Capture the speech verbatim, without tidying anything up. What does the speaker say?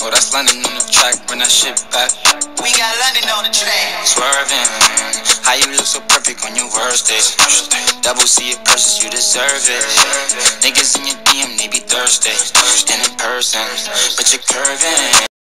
Oh, that's London on the track, bring that shit back. We got London on the track. Swerving, how you look so perfect on your worst days. Double C it purchase, you deserve it. Niggas in your D M, they be thirsty. And in person, but you're curving.